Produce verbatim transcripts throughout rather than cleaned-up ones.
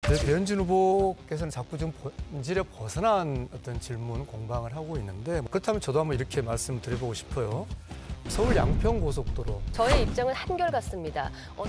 네, 배현진 후보께서는 자꾸 좀 본질에 벗어난 어떤 질문 공방을 하고 있는데, 그렇다면 저도 한번 이렇게 말씀드려보고 싶어요. 서울 양평고속도로. 저의 입장은 한결같습니다. 어...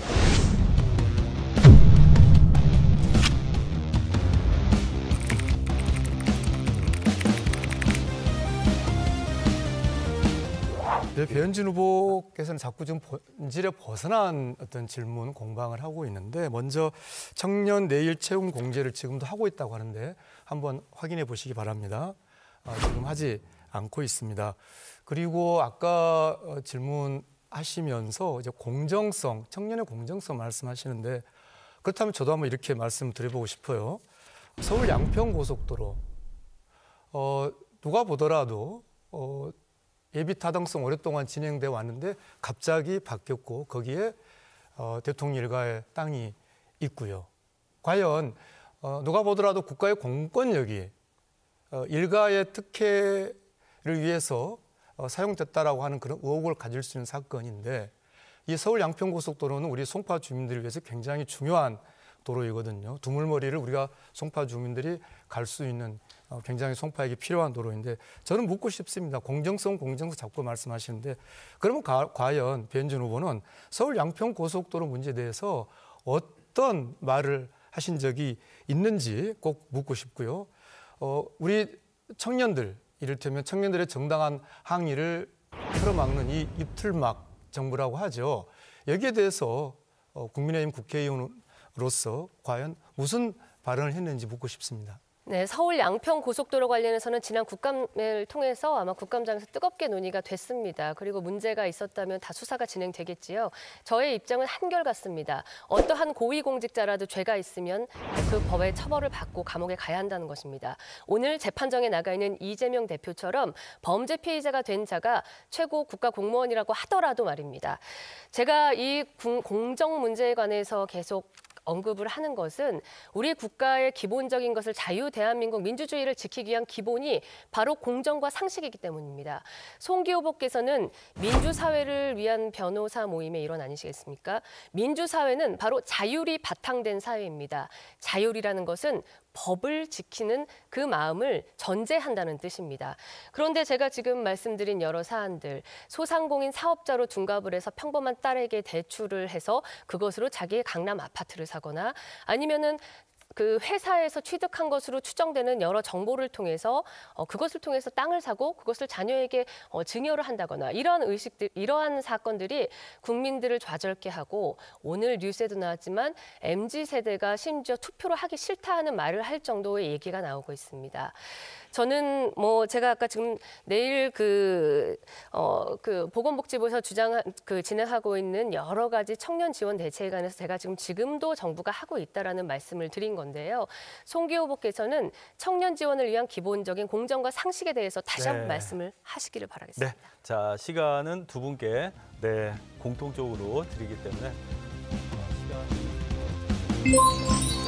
네, 배현진 후보께서는 자꾸 좀 본질에 벗어난 어떤 질문 공방을 하고 있는데, 먼저 청년 내일 채용 공제를 지금도 하고 있다고 하는데 한번 확인해 보시기 바랍니다. 어, 지금 하지 않고 있습니다. 그리고 아까 어, 질문하시면서 이제 공정성, 청년의 공정성 말씀하시는데, 그렇다면 저도 한번 이렇게 말씀드려보고 싶어요. 서울 양평고속도로 어, 누가 보더라도 어, 예비 타당성 오랫동안 진행돼 왔는데 갑자기 바뀌었고, 거기에 어, 대통령 일가의 땅이 있고요. 과연 어, 누가 보더라도 국가의 공권력이 어, 일가의 특혜를 위해서 어, 사용됐다라고 하는 그런 의혹을 가질 수 있는 사건인데, 이 서울 양평고속도로는 우리 송파 주민들을 위해서 굉장히 중요한 도로이거든요. 두물머리를 우리가 송파 주민들이 갈 수 있는 어, 굉장히 송파에게 필요한 도로인데, 저는 묻고 싶습니다. 공정성, 공정성 자꾸 말씀하시는데, 그러면 가, 과연 배현진 후보는 서울 양평고속도로 문제에 대해서 어떤 말을 하신 적이 있는지 꼭 묻고 싶고요. 어, 우리 청년들, 이를테면 청년들의 정당한 항의를 틀어막는 이 입틀막 정부라고 하죠. 여기에 대해서 어, 국민의힘 국회의원으로서 과연 무슨 발언을 했는지 묻고 싶습니다. 네, 서울 양평 고속도로 관련해서는 지난 국감을 통해서 아마 국감장에서 뜨겁게 논의가 됐습니다. 그리고 문제가 있었다면 다 수사가 진행되겠지요. 저의 입장은 한결같습니다. 어떠한 고위공직자라도 죄가 있으면 그 법의 처벌을 받고 감옥에 가야 한다는 것입니다. 오늘 재판정에 나가 있는 이재명 대표처럼 범죄 피의자가 된 자가 최고 국가 공무원이라고 하더라도 말입니다. 제가 이 공정 문제에 관해서 계속 언급을 하는 것은 우리 국가의 기본적인 것을 자유 대한민국 민주주의를 지키기 위한 기본이 바로 공정과 상식이기 때문입니다. 송기 후보께서는 민주사회를 위한 변호사 모임의 일원 아니시겠습니까? 민주사회는 바로 자율이 바탕된 사회입니다. 자율이라는 것은 법을 지키는 그 마음을 전제한다는 뜻입니다. 그런데 제가 지금 말씀드린 여러 사안들, 소상공인 사업자로 둔갑을 해서 평범한 딸에게 대출을 해서 그것으로 자기의 강남 아파트를 사거나, 아니면은 그 회사에서 취득한 것으로 추정되는 여러 정보를 통해서 어, 그것을 통해서 땅을 사고 그것을 자녀에게 어, 증여를 한다거나, 이러한 의식들, 이러한 사건들이 국민들을 좌절케 하고, 오늘 뉴스에도 나왔지만 엠지 세대가 심지어 투표를 하기 싫다 하는 말을 할 정도의 얘기가 나오고 있습니다. 저는 뭐 제가 아까 지금 내일 그, 어, 그 보건복지부에서 주장, 그 진행하고 있는 여러 가지 청년 지원 대책에 관해서 제가 지금 지금도 정부가 하고 있다라는 말씀을 드린 건데요. 송기 후보께서는 청년 지원을 위한 기본적인 공정과 상식에 대해서 다시 한번 네. 말씀을 하시기를 바라겠습니다. 네. 자, 시간은 두 분께 네, 공통적으로 드리기 때문에 어, 시간...